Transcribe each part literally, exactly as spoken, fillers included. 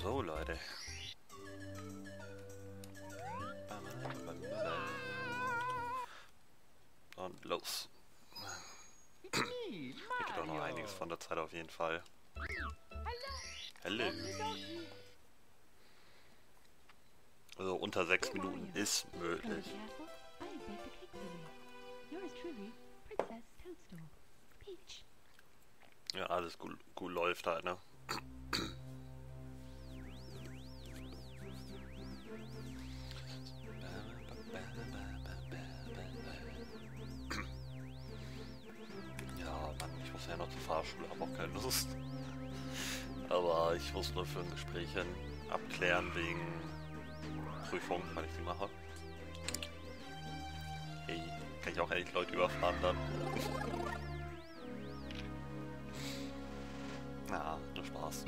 So, Leute. Und los. Hier geht auch noch einiges von der Zeit auf jeden Fall. Hallo. Also unter sechs Minuten ist möglich. Ja, alles gut, gut läuft halt, ne? Ja, Mann, ich muss ja noch zur Fahrschule, habe auch keine Lust. Aber ich muss nur für ein Gespräch hin abklären wegen Prüfung, wann ich die mache. Hey, kann ich auch endlich Leute überfahren dann? Na, nur Spaß.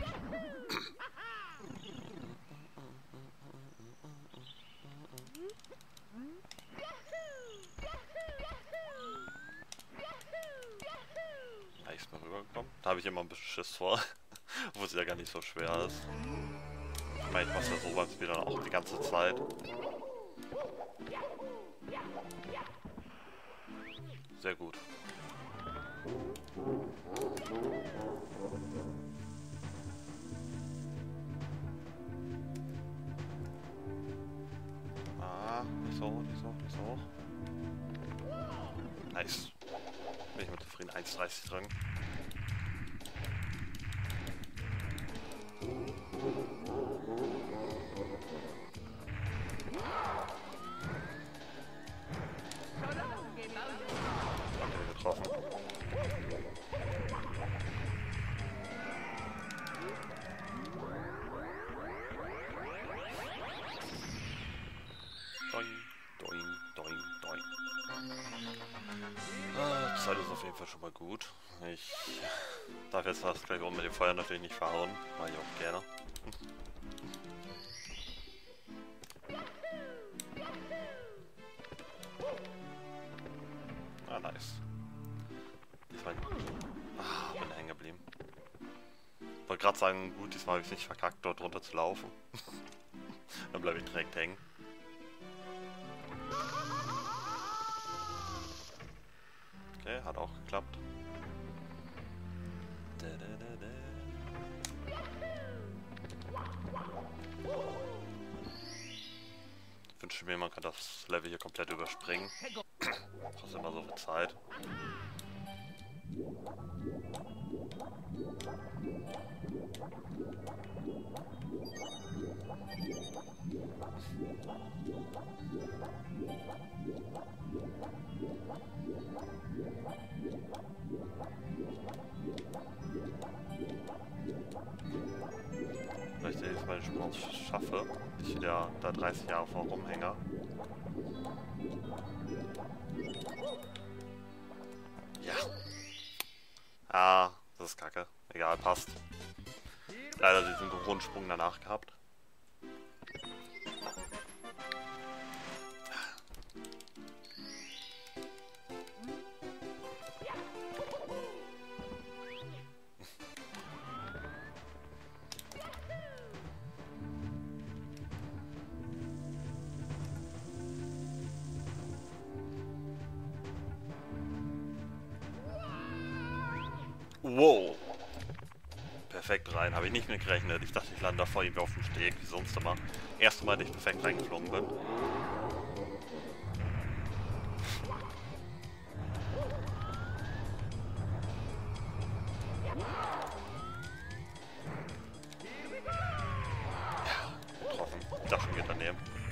Ja, ich bin rübergekommen. Da habe ich immer ein bisschen Schiss vor, wo es ja gar nicht so schwer ist. Ich meine, ich mache ja sowas wieder auch die ganze Zeit. Sehr gut. Ah, nicht so, nicht so, nicht so hoch. Nice. Bin ich mit zufrieden. eins dreißig drin. Okay, getroffen. Doing, doing, doing, doing. Ah, die Zeit ist auf jeden Fall schon mal gut. Ich darf jetzt das gleich oben mit dem Feuer natürlich nicht verhauen. Mache ich auch gerne. Ah, nice. Diesmal. Ah, bin hängen geblieben. Wollte gerade sagen, gut, diesmal habe ich es nicht verkackt, dort runter zu laufen. Dann bleibe ich direkt hängen. Okay, hat auch geklappt. Ich wünsche mir, man kann das Level hier komplett überspringen. Kostet immer so viel Zeit. Vielleicht ich mal schon schaffe, ich wieder da dreißig Jahre vor rumhänge. Ja. Ah, das ist kacke. Egal, passt. Leider diesen Grundsprung danach gehabt. Wow. Perfekt rein. Habe ich nicht mit gerechnet. Ich dachte, ich lande da vor ihm auf dem Steg, wie sonst immer. Erste Mal, dass ich perfekt reingeflogen bin. Ja, getroffen. Ich dachte schon, geht daneben.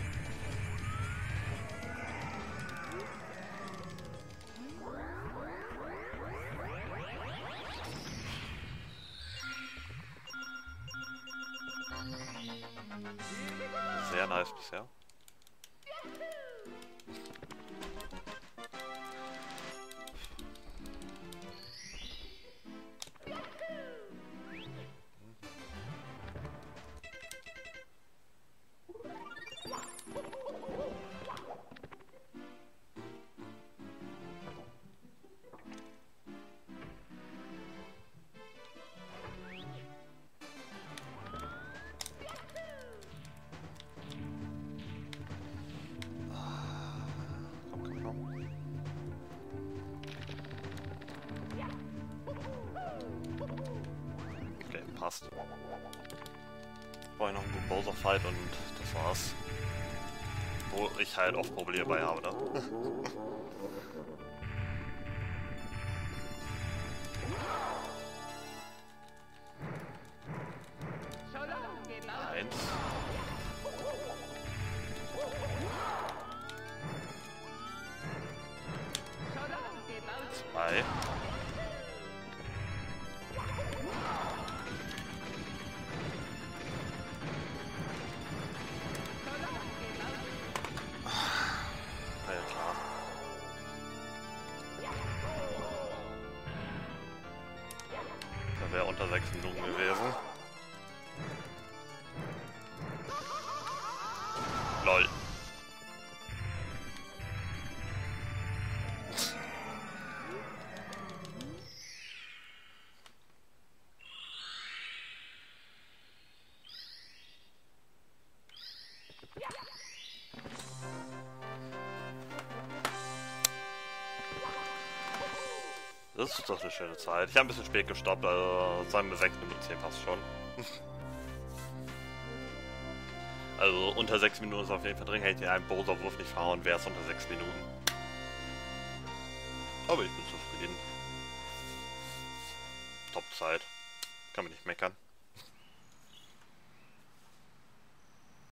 Sehr nice bisher. passt. Brauche ich noch einen guten Bowser-Fight und das war's. Wo ich halt oft Probleme bei habe, ne? Eins. Zwei. Wäre unter sechs Minuten gewesen. Lol. Das ist doch eine schöne Zeit. Ich habe ein bisschen spät gestoppt, also sagen wir sechs Minuten zehn passt schon. Also unter sechs Minuten ist auf jeden Fall drin, hätte ich einen Bowser-Wurf nicht verhauen, wäre es unter sechs Minuten. Aber ich bin zufrieden. Top-Zeit. Kann man nicht meckern.